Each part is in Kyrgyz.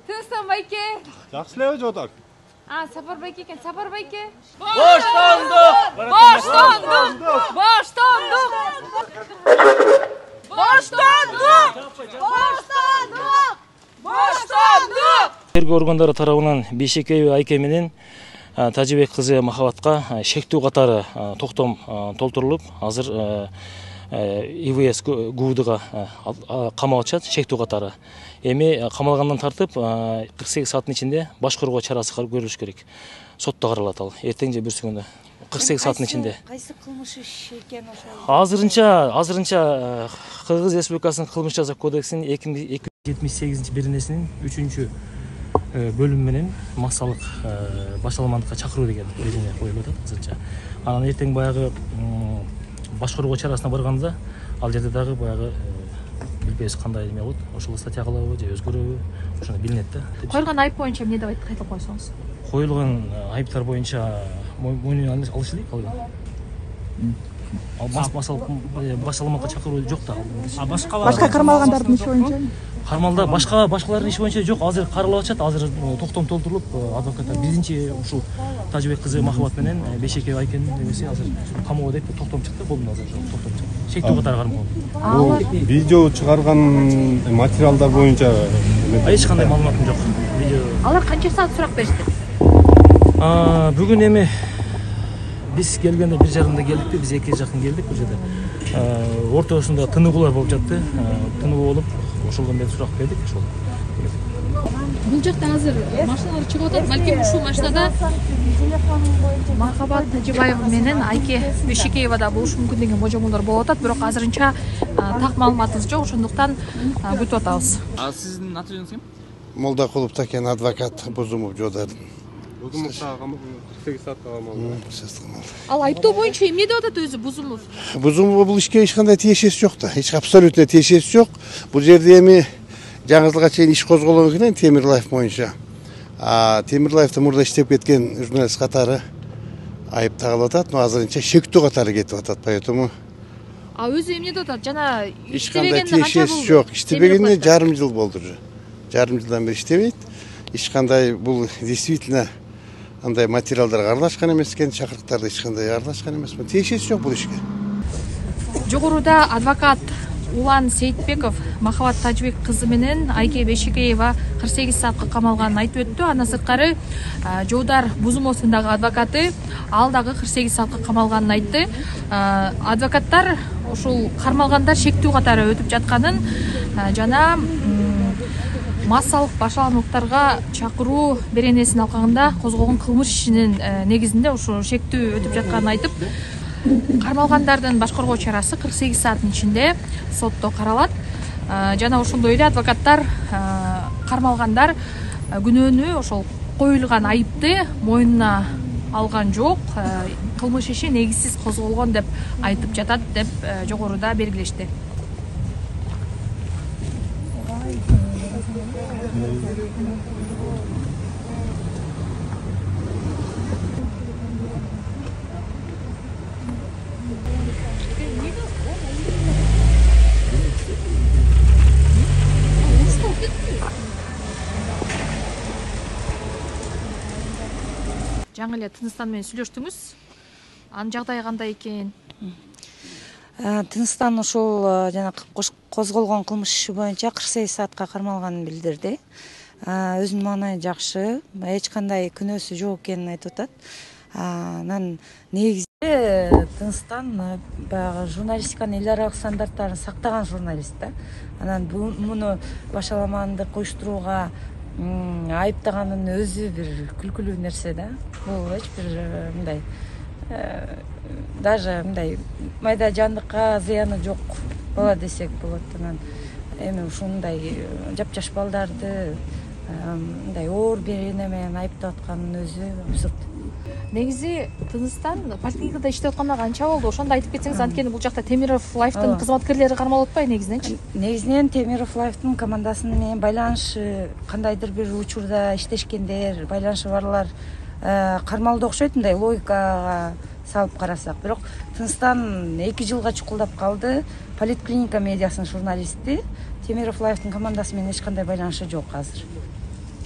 Тыныстан байке. Жақсы эле жотор. Сапар байке экен, Сапар байке. Баштандык! Баштандык! Баштандык! Баштандык! Баштандык! Баштандык! Тергөө органдары тарабынан Бейшекеева Айке менен Тажибек кызы Махабатка шектүү катары токтом толтурулуп, азыр ИВС ГУВДга камалып атышат, шектүү катары. Эми камалгандан тартып 48 сааттын ичинде баш коргоо чарасы көрүлүш керек. Сотто каралат ал. Эртең же бүрсүгүндө 48 сааттын ичинде. Кайсы кылмыш иш экен ошол? Азырынча Кыргыз Республикасынын кылмыш жаза кодексинин 278-беренесинин 3-бөлүмү менен массалык башаламандыкка чакыруу деген эреже коюлуп атат азырынча. Анан эртең баягы баш коргоо чарасына барганда ал жерде дагы баягы билбейбиз кандай эме болот. Ошол статья кылабы же өзгөрөбү, ошону билинет да. Коюлган айып боюнча эмне деп айтып кайталап койсоңуз? Коюлган айыптар боюнча мойнуна алыш элек ал башаламандыкка чакыруу жок да. Башка кармалгандардын иши боюнча? Кармалда башкалардын иши боюнча жок, азыр каралып атышат. Азыр токтом толтурулуп, адвокаттар биринчи ушул Тажибек кызы Махабат менен Бейшекеева Айкенин эмеси азыр камоого деп токтом чыкты, болду азыр токтом чыкты. Шектүү катары кармоо. Бул видео чыгарган материалдар боюнча Эч кандай маалыматым жок. Алар канча саат сурак беришти? Бүгүн эми биз келгенде 1:30 келдикпи, биз 2 жакын келдик бул жерде. Ортосунда тыныгуулар болуп жатты. Тыныгуу болуп, ошолдон бери сурак бердик, ошол. Бул жакта азыр машиналар чыгып атат. Балким ушул машинада Махабат Тажибаева менен Айке Бейшекеева да болушу мүмкүн деген божомолдор болуп атат. Бирок азырынча так маалыматыбыз жок, ошондуктан күтүп атабыз. Сиздин аты жөнүңүз ким? Молдакулов Такен, адвокат Бузумов Жодордун. Бузумов 48 саатка камалды. Ал айыптоо боюнча эмне деп атат өзү Бузумов? Бузумов бул ишке эч кандай тиешеси жок да. Эч абсолютно тиешеси жок. Бул жерде эми жаңы жылга чейин иш козголгон экен Темирлаев боюнча. Темирлаевди мурда иштеп кеткен журналист катары айып тагылып атат, но азырынча шектүү катары кетип атат, поэтому өзү эмне деп атат? Жана эч кандай тиешеси жок. Иштебегенине жарым жыл болду уже. Жарым жылдан бери иштебейт. Эч кандай бул действительно андай материалдар аралашкан эмес экен, чакырыктарды эч кандай аралашкан эмес. Тиешеси жок бул ишке. Жогоруда адвокат Улан Сейитбеков Махабат Тажибек кызы менен Айке Бейшекеева 48 саатка камалганын айтып өттү. Андан сырткары Жоудар Бузумовдун дагы адвокаты ал дагы 48 саатка камалганын айтты. Адвокаттар ушул кармалгандар шектүү катары өтүп жатканын жана массалык башаламалыктарга чакыруу беренесин алкагында козголгон кылмыш ишинин негизинде ушул шектүү өтүп жатканын айтып, кармалгандардын баш коргоо чарасы 48 сааттын ичинде сотто каралат. Жана ошондой эле адвокаттар кармалгандар күнөөнү, ошол коюлган айыпты мойнуна алган жок, кылмыш иши негизсиз козголгон деп айтып жатат деп жогоруда белгилешти. Жаңы эле Тыныстан менен сүйлөштүңүз. Анын жагдайы кандай экен? Тыныстан ушул жана козголгон кылмыш иши боюнча 48 саатка кармалганын билдирди. Өзүнүн маанайы жакшы, эч кандай күнөөсү жок экенин айтып атат. Анан негизинде Тыныстан баягы журналистиканын эл аралык стандарттарын сактаган журналист да. Анан муну башаламандык уюштурууга айыптаганын өзү бир күлкүлүү нерсе да. Бул эч бир мындай даже мындай майда жандыкка зыяны жок бала десек болот. Анан эми ушундай жапжаш балдарды мындай оор берене менен айыптап атканын өзү абсурд. Негизи Тыныстан поликлиникада иштеп атканда канча болду? Ошондо айтып кетсеңиз, анткени бул жакта Темиров Лайфтын кызматкерлери кармалып атпайбы негизиненчи? Негизинен Темиров Лайфтын командасынын менен байланышы, кандайдыр бир учурда иштешкендер, байланышы барлар кармалды окшойт, мындай логикага салып карасак. Бирок Тыныстан 2 жылга чукулдап калды. Поликлиника медиасынын журналисти. Темиров Лайфтын командасы менен эч кандай байланышы жок азыр.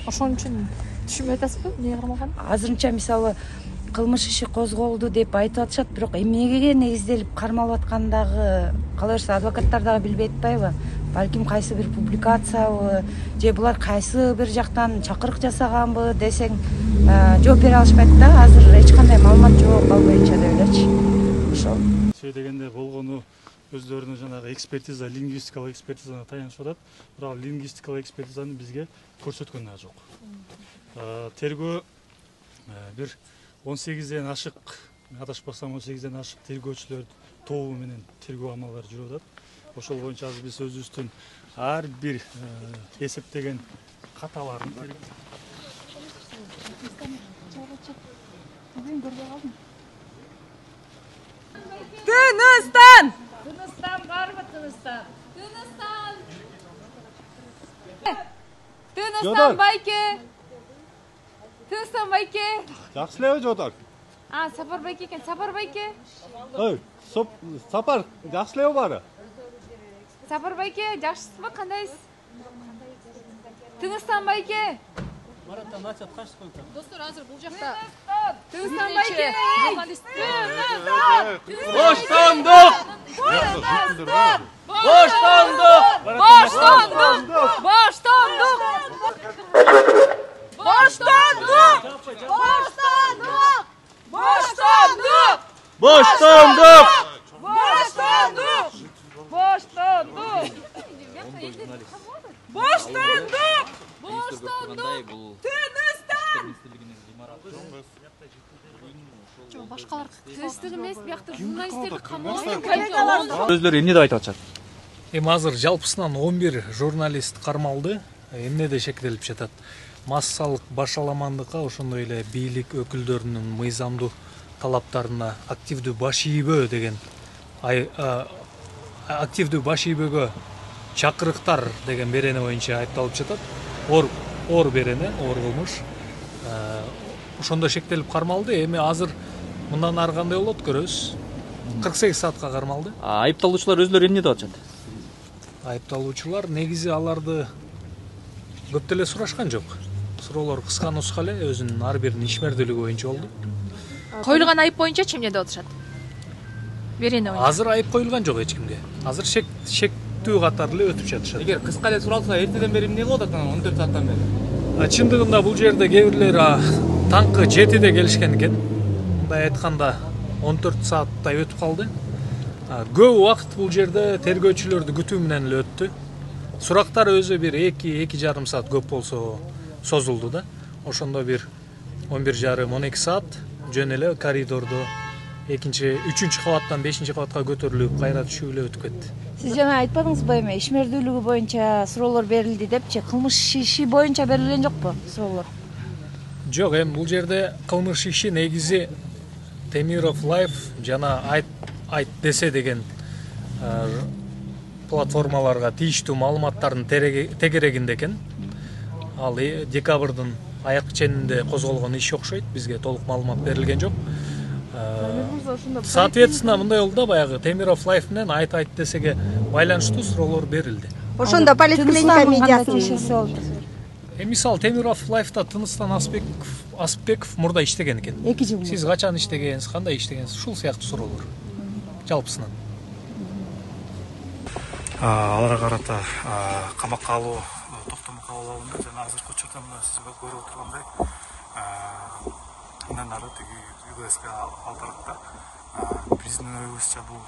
ошон үчүн түшүнбөй атасызбы эмнеге кармалганын? Азырынча мисалы кылмыш иши козголду деп айтып атышат, бирок эмнеге негизделип кармалып аткандагы кала берсе адвокаттар дагы билбей атпайбы? Балким кайсы бир публикациябы же булар кайсы бир жактан чакырык жасаганбы десең жооп бере алышпайт да. Азыр эч кандай маалымат жок ал боюнча деп элечи. Ошол. Дегенде болгону өздөрүнүн жанагы экспертиза, лингвистикалык экспертизаны таянышып атат. Бирок лингвистикалык экспертизаны бизге көрсөткөн да жок. Тергөө бир 18ден ашык, адашпасам 18ден ашык тергөөчүлөр тобу менен тергөө амалдары жүрүп атат. Ошол боюнча азыр биз өзүбүздүн ар бир эсептеген каталарын Тыныстан! Тыныстан барбы Тыныстан? Тыныстан! Тыныстан байке! Тыныстан байке! Жакшы элеби Жодак? Сапар байке экен, Сапар байке. Ой, Сапар, жакшы элеби баары? Сапар байке, жакшысызбы, кандайсыз? Тыныстан байке! Достор, азыр бул жакта Тыныстан байке! Журналист. Боштондук! Боштондук! Боштондук! Боштондук! Боштондук! Боштондук! Боштондук! Боштондук! Боштондук! Боштондук! Боштондук! Боштондук! Тыныстан! Башкалар тынчтык эмес, биякта журналисттерди камалып Өздөрү эмне деп айтып атышат? Азыр жалпысынан 11 журналист кармалды. Эмнеде шектелип жатат? Массалык башаламандыкка, ошондой эле бийлик өкүлдөрүнүн мыйзамдуу талаптарына активдүү баш ийбөө деген активдүү баш ийбөөгө чакырыктар деген берене боюнча айыпталып жатат. Оор берене, оор кылмыш. Ошондо шектелип кармалды. Эми азыр мындан ары кандай болот көрөбүз. 48 саатка кармалды. Айыпталуучулар өздөрү эмне деп атышат? Айыпталуучулар негизи аларды көп деле сурашкан жок. Суроолор кыска нуска эле өзүнүн ар биринин ишмердүүлүгү боюнча болду. Коюлган айып боюнча эмне деп атышат? Берене боюнча. Азыр айып коюлган жок эч кимге. Азыр шектүү катары эле өтүп жатышат. Эгер кыска эле суралса, эртеден бери эмне болот атан 14 сааттан бери? Чындыгында бул жерде кээ бирлер таңкы 7-де келишкен экен. Мындай айтканда 14 сааттай өтүп калды. Көп убакыт бул жерде тергөөчүлөрдү күтүү менен эле өттү. Сурактар өзү бир 2-2,5 саат көп болсо созулду да. Ошондо бир 11,5-12 саат жөн эле коридордо 3-чү кабаттан 5-чи кабатка көтөрүлүп, кайра түшүп эле өтүп кетти. Сиз жана айтпадыңызбы эми ишмердүүлүгү боюнча суроолор берилди депчи? Кылмыш иши боюнча берилген жокпу суроолор? Жок, эми бул жерде кылмыш иши негизи Темиров Life жана айт десе деген платформаларга тийиштүү маалыматтардын тегерегинде экен. Ал декабрдын аяк ченинде козголгон иш окшойт. Бизге толук маалымат берилген жок. Соответственно, мындай болду да, баягы Темиров Life менен айт десеге байланыштуу суроолор берилди. Ошондо поликлиника медиасынын Мисалы Темиров Life'та Тыныстан Асыпбеков мурда иштеген экен. 2 жыл. Сиз качан иштегенсиз, кандай иштегенсиз? Ушул сыяктуу суроолор. Жалпысынан. Аларга карата камакка алуу токтому кабыл алынды жана азыркы учурда мына сиз көрүп отургандай мындан ары тиги ЮГСК алдаракта биздин оюбузча бул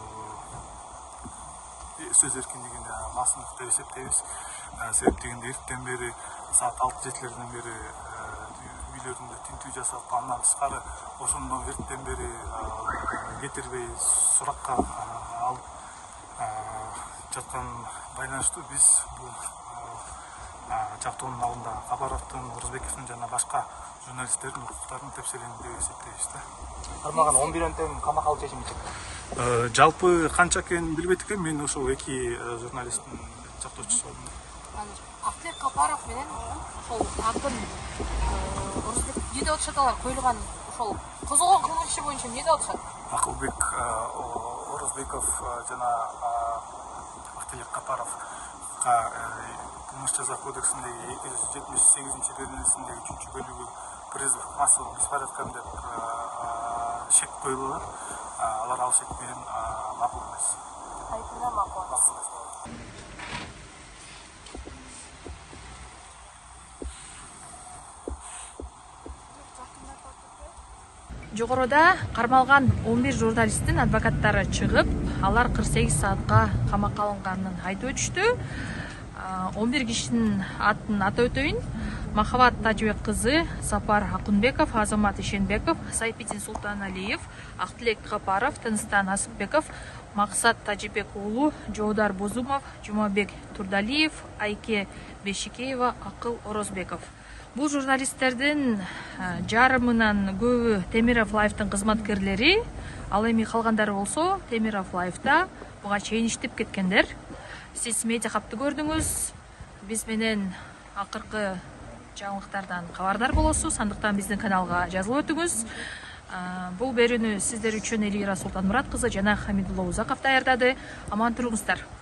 сөз эркиндигине басымдык деп эсептейбиз. Себеп дегенде эртеден бери саат 6-7лерден бери үйлөрүндө тинтүү жасап, андан тышкары ошондон эртеден бери кетирбей суракка алып жаткан байланыштуу биз бул жактоонун алдында Кабаровдун, Орозбековдун жана башка журналисттердин укуктарын тепселенди деп эсептейбиз да. Кармалган 11 камакка алуу чечими чыкты. Жалпы канча экенин билбейт экен, мен ошол 2 журналисттин жактоочусу болдум. Ахмет Капаров менен ошол акын Орозбек эмне деп атышат алар коюлган ошол козголгон кылмыш иши боюнча эмне деп атышат? Акылбек Орозбеков жана Ахмет Капаровга кылмыш жаза кодексиндеги 278 беренесиндеги 3 бөлүгү призыв массовый беспорядкам деп шек коюлат. Алар ал шек менен макул эмес. Жогоруда кармалган 11 журналисттин адвокаттары чыгып, алар 48 саатка камакка алынганын айтып өтүштү. 11 кишинин атын атап өтөйүн. Махабат Тажыбек кызы, Сапар Акунбеков, Азамат Ишенбеков, Сайпитин Султаналиев, Актилек Капаров, Тыныстан Асыпбеков, Максат Тажибек уулу, Жоодар Бозумов, Жумабек Турдалиев, Айке Бешикеева, Акыл Орозбеков. Бул журналисттердин жарымынан көбү Темиров Лайфтын кызматкерлери, ал эми калгандары болсо Темиров Лайфта буга чейин иштеп кеткендер. Сиз медиа капты көрдүңүз. Биз менен акыркы жаңылыктардан кабардар болосуз. Андыктан биздин каналга жазылып өтүңүз. Бул берүүнү сиздер үчүн Элира Султанмурат кызы жана Хамидулла Узаков даярдады. Аман туруңуздар.